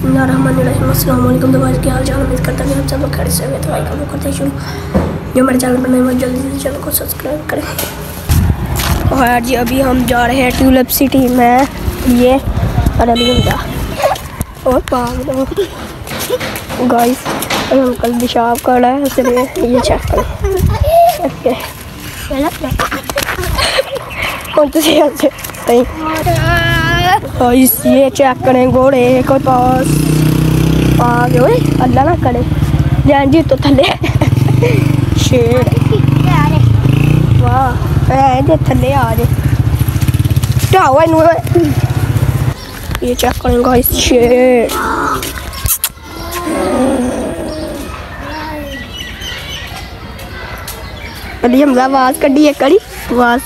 बिस्मिल्लाहिर्रहमानिर्रहीम। अस्सलाम वालेकुम। तो क्या हाल चाल, उम्मीद करता हूँ आप सब लोग खैरियत से होंगे। तो भाई काम करते हैं शुरू। जो हमारे चैनल पर नए हैं जल्दी से चैनल को सब्सक्राइब करें। और यार जी अभी हम जा रहे हैं ट्यूलिप सिटी में, ये अरबिंदा और पागल गाइस अंकल पेशाब कर रहा है, इसलिए ये चेक करें। ये चेक करें घोड़े के पास आगे अल्लाह ना करे जान जी तो थले शेर वाह जो थले आ जाए क्या हुआ इनू। ये चेक करें गाइस शेर अली हमला आवाज कड़ी है कड़ी आवाज।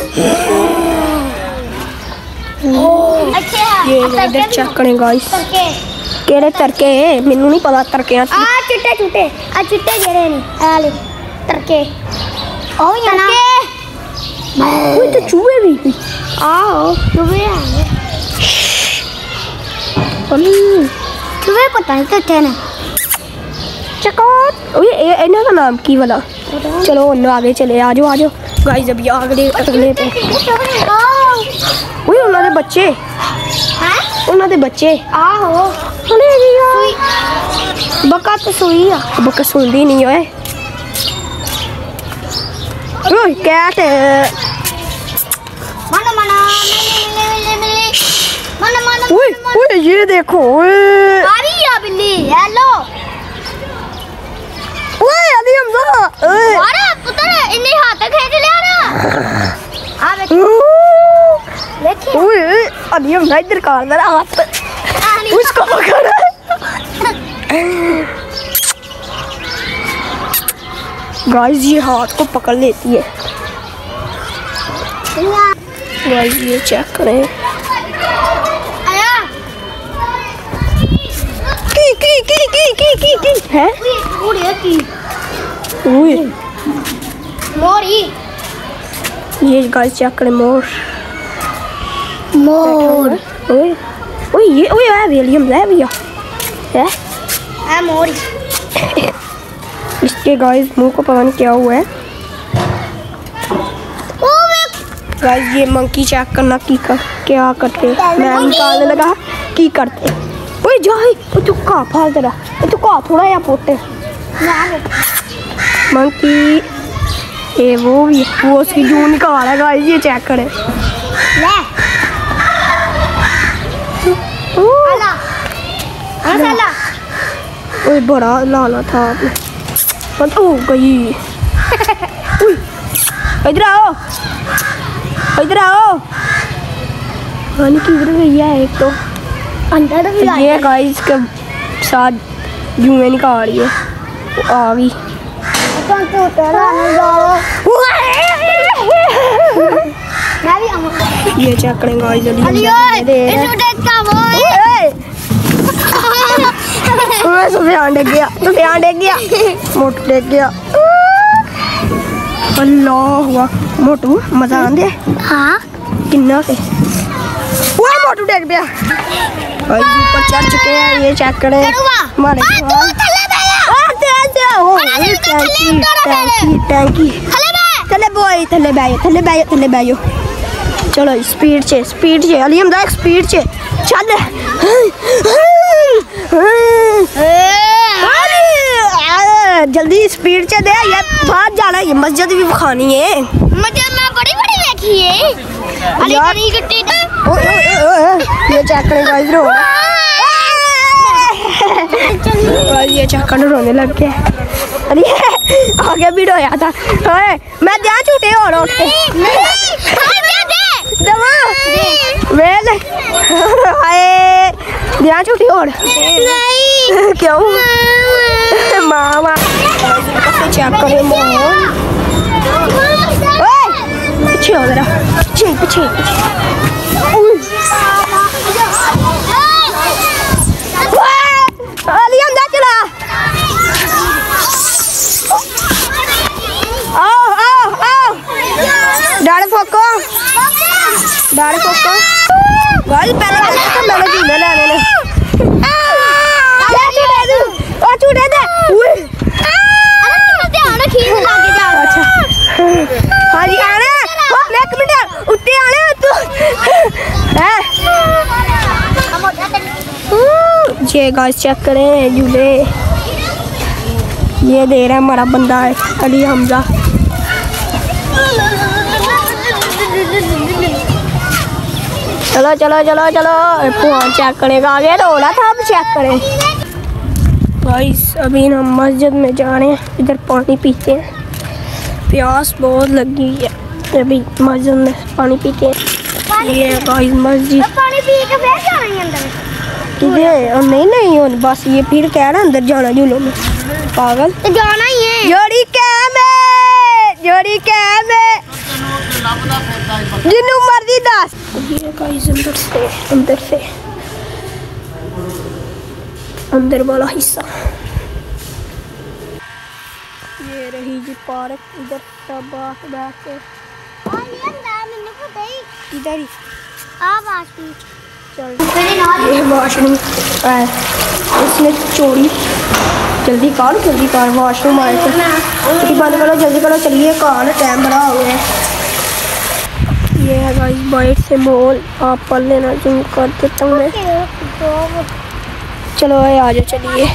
ये इधर चेक करें गाइस केड़े तरके मैनू नहीं पता तरके आ चिट्टे चिट्टे आ चिट्टे जेड़े नहीं आ ले तरके ओ याना कोई तो चूहे भी आओ चूहे आ गए चूहे पता नहीं कितने ने चकोट। ओए इन्हां का नाम की वाला चलो उन्हें आगे चले आ जाओ गाइस। अभी अगले पे ओए उन्हां दे बच्चे उन्हां दे बच्चे आहो सुने जी बक्का तो सोई आ बक्का सुनदी नहीं ओए ओए कैट मना मना मना मना ओए ओए ये देखो ओए आ रही है बिल्ली हेलो ओए अली हमजा अरे पुत्र इन्हें हाथ खींच लिया ना आ देखिए ओए अली हमजा इधर कर मेरा हाथ उसको पकड़ गाइस ये हाथ को पकड़ लेती है गाइस। ये चेक करें की है मोरी। ये गाइस चेक करें मोर ओए ओए ये ओए आ विलियम ले भैया है आ मोरी। इसके गाइस मुंह को पता नहीं क्या हुआ है गाइस। ये मंकी चेक करना की कर क्या करते मैं निकालने लगा की करते ओए जाए तू का फाल तेरा तू का थोड़ा या पोटे मंकी ये वो भी वो उसकी जून निकाल है गाइस। ये चेक करें ले ओए बड़ा लाना था आपने बंद हो गई। इधर आओ पानी किधर गई है एक तो अंदर भी ये गाइस के साथ जुए निकाल रही है आ गई ये चेक करेंगे गाइस सुफियान डेग गया मोटू डेग गया अल्लाह हुआ मोटू मजा आंदे हाँ किन्ना से वो मोटू डेग गया ऊपर चढ़ चुके हैं। ये चेक करें हमारे टैंकी थले बैयो चलो स्पीड से अली हमदा स्पीड से चल जल्दी स्पीड से दे ये बाहर जाना है। ये मस्जिद भी खानी है मस्जिद में बड़ी देखी है अली बड़ी गट्टी ये चेक करें गाइस रो ये चेक कर रोने लग गया अरे आगे भी रोया था ओए मैं ध्यान छूटे और उठते दवा वेल हाय ध्यान छूटे और नहीं क्यों मामा चेक करें पीछे हो जरा पीछे अली हमजा चला आओ डाल फोको गाइस पहले मैंने झूले लेने ये गाइस चेक करें झूले, ये दे रहा है हमारा बंदा है अली हमजा। चलो चलो चलो चलो फोन चेक करेगा, आगे रोला था, अब चेक करें। गाइस अभी हम मस्जिद में जा रहे हैं, इधर पानी पीते हैं, प्यास बहुत लगी है, अभी मस्जिद में पानी पीते हैं। ये गाइस मस्जिद, पानी पी के फिर जाएंगे अंदर। किधर? नहीं नहीं बस ये फिर कह रहा अंदर जाना झूलों में, पागल तो जाना ही है। जोड़ी कैम है, जोड़ी कैम है, जिन्नू मर्जी दस। ये गाइस अंदर वाला हिस्सा, ये रही जी पार्क, इधर सब बैठ के इधर ही चल। ये वॉशरूम इसने चोरी, जल्दी कर वॉशरूम आए थे, बंद करो जल्दी करो, चलिए कार टाइम बड़ा हो गया। ये है गाइस बाइट से मॉल, आप पढ़ लेना, जूम कर देता हूँ मैं। चलो आ जाओ चलिए।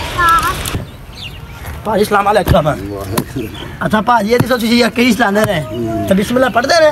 भाजी सलाम अलैकुम। अच्छा भाजी ये तुसी यकीन लाने ने तो बिस्मिल्लाह पढ़दे ने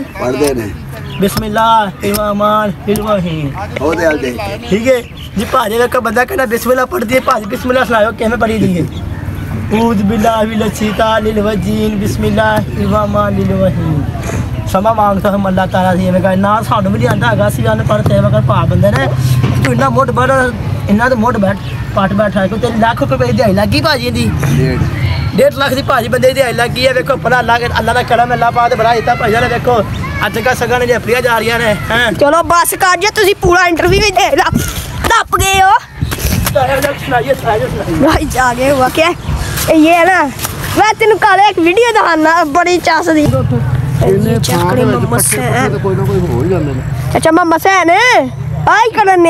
बिस्मिल्लाहिर्रहमानिर्रहीम हो दे दे ठीक है जी। भाजी का बंदा कहना बिस्मिल्लाह पढ़ दिए, भाजी बिस्मिल्लाह सुनाओ किवें पढ़ी दी है। ऊज़ बिल्लाहि मिनश शैतानिर रजीम बिस्मिल्लाहिर्रहमानिर्रहीम। समा मांगता हम अल्लाह ताला से मैं ना सानू भी नहीं आंदा हैगा, सी जाने पढ़ते मगर भा बंदे ने तू इन्ना मोट बड़ इन्ना तो मोट बैठ पट बैठा है, तेरी लाख रुपए दिहाड़ी लगी भाजी दी, 1.5 लाख की भाजी बंदे दिहाड़ी लगी है। देखो भला अल्लाह का करम अल्लाह पाक बड़ा इतना भाईया ने, देखो अज का सगन जफरिया जा रही ने। चलो बस कर जो, तुसी पूरा इंटरव्यू ही दे टप गए हो भाई, जागे हुआ क्या ये है ना। मैं तेन कल एक वीडियो दिखाना बड़ी चास दी। अच्छा मोहम्मद सैन आई करने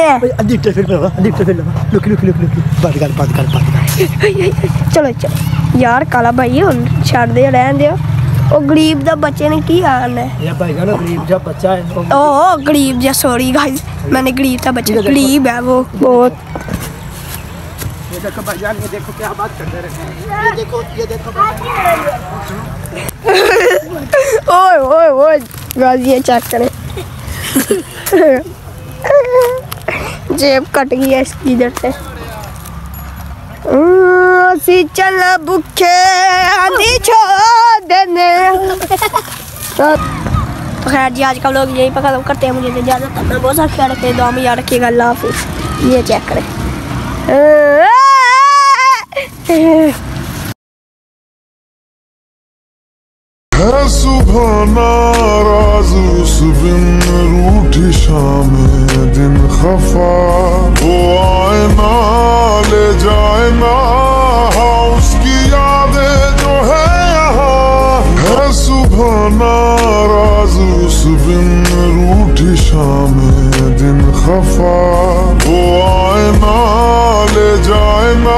चलो चलो यार काला भाई हम छड़ दे रहन दे, ओ गरीब दा बच्चे ने की हाल है ये भाई जान, गरीब जा बच्चा है ओ गरीब जा, सॉरी गाइस मैंने गरीब दा बच्चा, गरीब है वो बहुत। ये देखो भाईजान, ये देखो क्या बात करते रहे, ये देखो ओए ओए ओए गाइस ये चेक करें जेब कट गई है इसकी इधर से। सी चल भूखे आंधी छोड़ देने। तो खैर जी आज का लोग यही पर खत्म करते हैं, मुझे इजाजत, अपना बहुत सारा ख्याल रखिए, दुआ में याद रखिएगा, अल्लाह हाफिज़। ये चेक करें है सुबह नाराज उस बिन रूठी शाम दिन खफा, वो आए ना ले जाए ना उसकी यादें जो है यहाँ। है सुबह नाराज उस बिन रूठी शाम दिन खफा, वो आए ना ले जाए ना